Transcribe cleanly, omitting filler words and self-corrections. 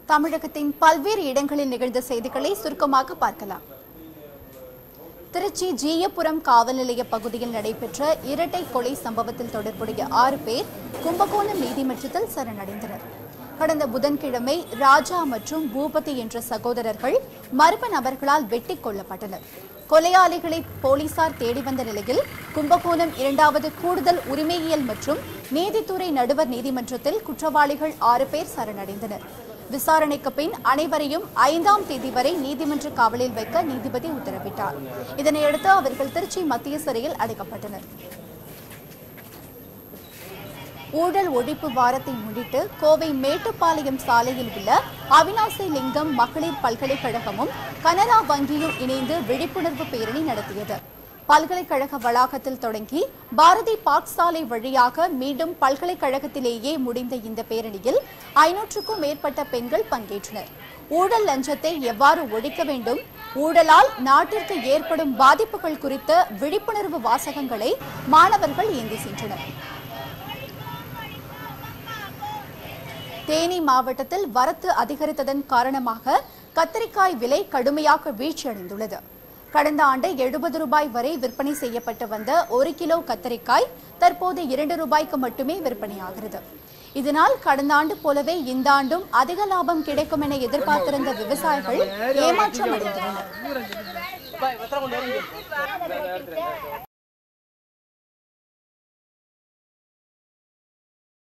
தமிழகத்தின் பல்வேறு இடங்களில் நிகழ்ந்த செய்திகளை சுருக்கமாக பார்க்கலாம். திருச்சி ஜீயபுரம் காவல் நிலைய பகுதியில் நடைபெற்ற இரட்டை கொலை சம்பவத்தில் தொடர்புடைய 6 பேர் கும்பகோணம் நீதிமன்றத்தில் சரணடைந்தனர். கடந்த புதன்கிழமை ராஜா மற்றும் பூபதி என்ற சகோதரர்கள் மர்ம நபர்களால் வெட்டிக் கொல்லப்பட்டனர். கொலையாளிகளை போலீசார் தேடி வந்த நிலையில் கும்பகோணம் 2வது கூடுதல் உரிமையியல் மற்றும் நீதித்துறை நடுவர் நீதிமன்றத்தில் குற்றவாளிகள் 6 பேர் சரணடைந்தனர். விசாரணைக்கு பின் அனைவரையும் 5ஆம் தேதி வரை நீதிமன்ற காவலில் வைக்க நீதிபதி உத்தரவிட்டார். இதனையடுத்து அவர்கள் திருச்சி மத்திய சிறையில் அடைக்கப்பட்டனர். ஊழல் ஒழிப்பு வாரத்தை முன்னிட்டு கோவை மேட்டுப்பாளையம் சாலையில் உள்ள அவினாசி லிங்கம் மகளிர் பல்கலைக்கழகமும் கனரா வங்கியும் இணைந்து விழிப்புணர்வு பேரணி நடத்தியது. பல்கலைக்கழக வளாகத்தில் தொடங்கி பாரதி பார்க் சாலை வழியாக மீண்டும் பல்கலைக்கழகத்திலேயே முடிந்த இந்த பேரணியில் 500க்கும் மேற்பட்ட பெண்கள் பங்கேற்றனர். ஊழல் லஞ்சத்தை எவ்வாறு ஒழிக்க வேண்டும், ஊழலால் நாட்டிற்கு ஏற்படும் பாதிப்புகள் குறித்த விழிப்புணர்வு வாசகங்களை மாணவர்கள் ஏந்தி சென்றனர். தேனி மாவட்டத்தில் வரத்து அதிகரித்ததன் காரணமாக கத்தரிக்காய் விலை கடுமையாக வீழ்ச்சியடைந்துள்ளது. கடந்த ஆண்டு 70 ரூபாய் வரை விற்பனை செய்யப்பட்டு வந்த 1 கிலோ கத்தரிக்காய் தற்போது 2 ரூபாய்க்கு மட்டுமே விற்பனையாகிறது. இதனால் கடந்த ஆண்டு போலவே இந்த ஆண்டும் அதிக லாபம் கிடைக்கும் என எதிர்பார்த்திருந்த விவசாயிகள் ஏமாற்றம் அடைந்துள்ளனர்.